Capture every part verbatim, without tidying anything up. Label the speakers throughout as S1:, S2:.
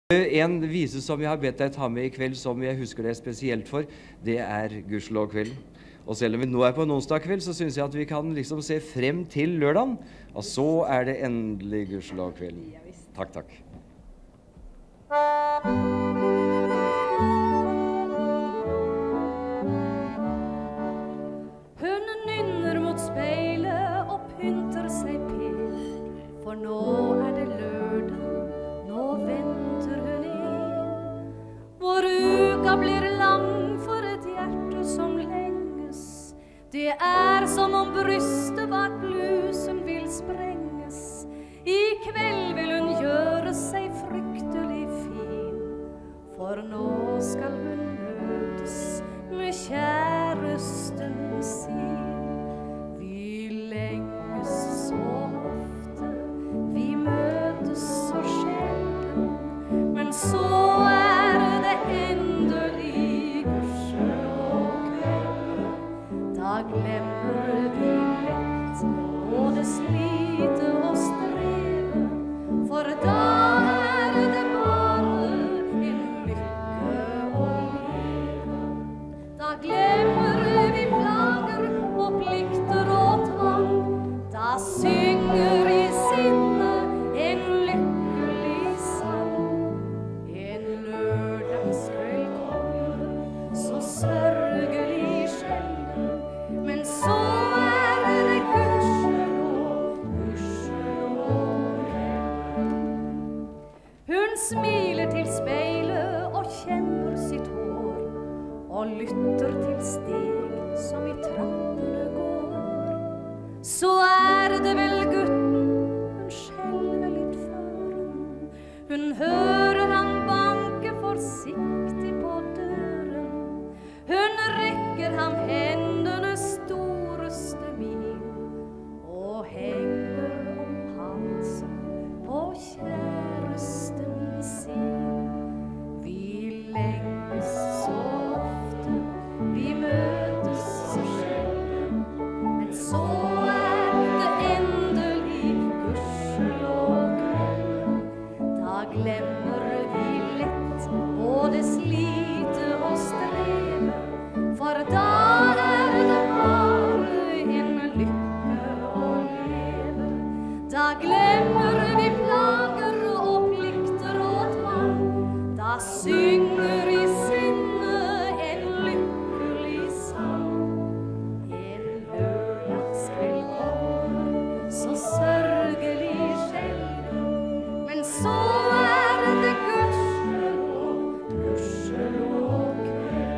S1: En vise som jeg har bedt deg ta med i kveld, som jeg husker deg spesielt for, det er Gudskjelov-kvelden. Og selv om vi nå er på en onsdag kveld, så synes jeg at vi kan liksom se frem til lørdagen. Og så er det endelig Gudskjelov-kvelden. Takk, takk.
S2: Hun nynner mot speilet og pynter seg pent, for nå er det lørdag, nå venter hun inn. Vår uka blir lang for et hjerte som lenges. Det er som om brystet bak blusen vil sprenges. I kveld vil hun gjøre seg fryktelig fin, for nå skal hun møtes med kjæresten sin. Vi lenges så ofte, vi møtes så sjelden, men så er det endelig Gudskjelov-kvelden. Da glemmer vi lett både slite og streve, for da er det bare en lykke å leve. Da glemmer vi plager og plikter og tvang, da synger i sinnet en lykkelig sang. En lørdagskveld kommer så sørgelig sjelden, men så er det Gudskjelov, Gudskjelov-kvelden. Hun smiler til speilet og kjenner sitt hår, og lytter til steg som i trappene går. Så er det vel gutten, hun skjelver litt føren. Hun hører han banke forsiktig på døren. Hun rekker ham hendene storeste min, og henger om halsen på kjæresten sin. Vi lenges så ofte, vi møtes så sjelden, men så er det endelig Gudskjelov-kvelden. Da glemmer vi lett både slite og streve, for da er det bare en lykke å leve. Da glemmer vi plager og plikter og tvang, da synger i sinnet en lykkelig sang. En lørdagskveld kommer så sørgelig sjelden, men så er det Gudskjelov, Gudskjelov-kvelden.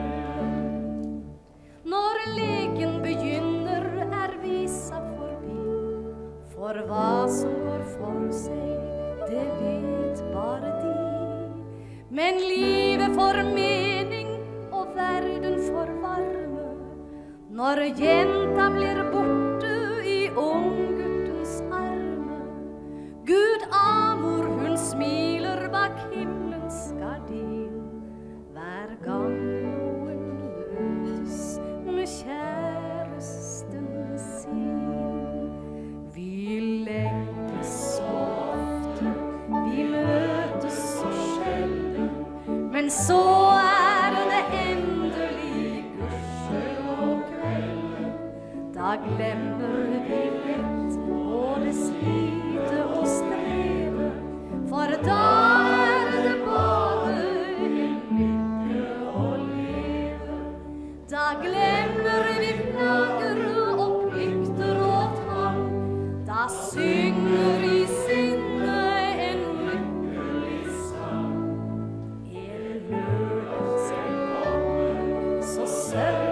S2: Når leken begynner er visa forbi, for hva som går for seg, det vet bare de. Men livet får mening og verden får varme, når jenta blir borte i ungguttens arme. Gud amor, hun smiler bak himmelens gardin, hver gang hun møtes med kjæresten sin. Vi lenges så ofte, vi møtes så sjelden, men så er det endelig Gudskjelov-kvelden. Da glemmer vi lett både slite og streve, for da er det bare en lykke å leve. Da glemmer vi plager og plikter og tvang, da synger i sinnet en lykkelig sang. En lørdagskveld kommer så sørgelig